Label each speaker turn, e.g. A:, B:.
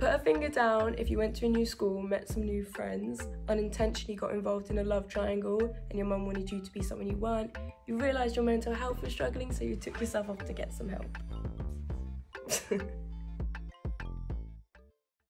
A: Put a finger down if you went to a new school, met some new friends, unintentionally got involved in a love triangle and your mum wanted you to be someone you weren't. You realised your mental health was struggling, so you took yourself off to get some help.